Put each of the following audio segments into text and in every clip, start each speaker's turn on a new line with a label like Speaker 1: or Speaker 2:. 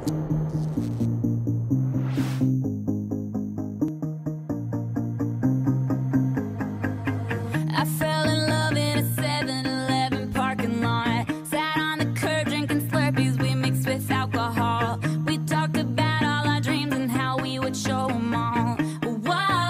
Speaker 1: I fell in love in a 7-Eleven parking lot. Sat on the curb drinking Slurpees we mixed with alcohol. We talked about all our dreams and how we would show them all. Whoa,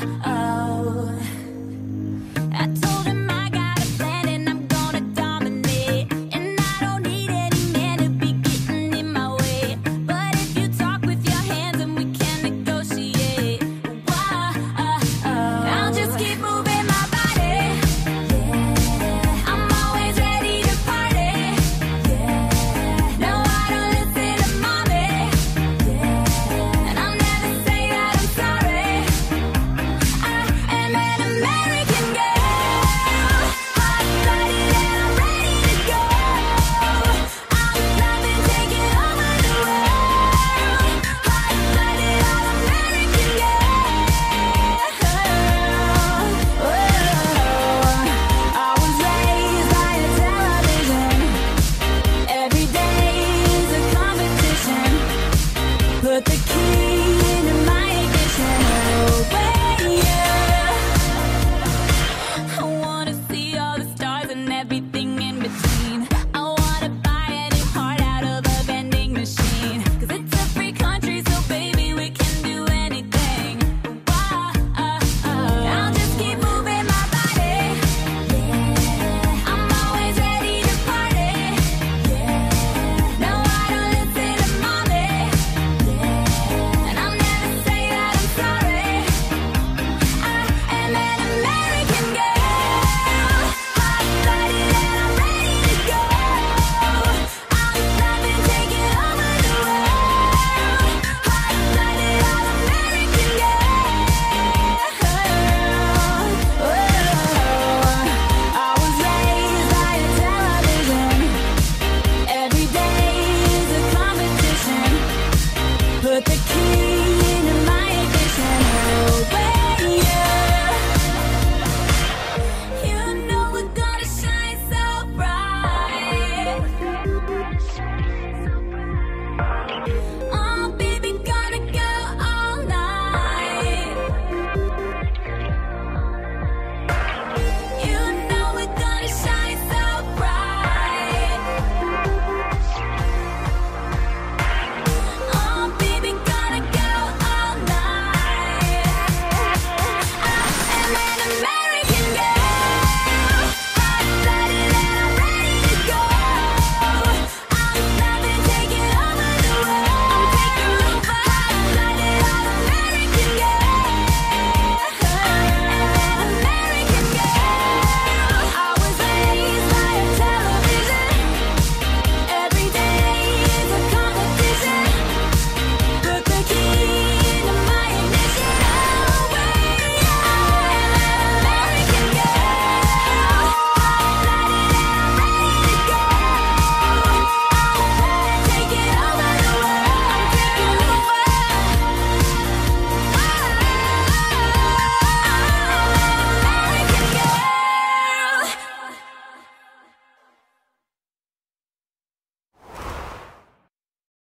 Speaker 1: I told him I got a plan and I'm gonna dominate. And I don't need any man to be getting in my way. But if you talk with your hands then we can negotiate. Whoa, I'll just keep moving my body. I'm always ready to party. No, I don't listen to mommy. And I'll never say that I'm sorry. I am an American girl, hot-blooded and I'm ready to go. I'm loving taking over the world. Hot-blooded, all-American girl. I was raised by a television. Every day is a competition. Put the key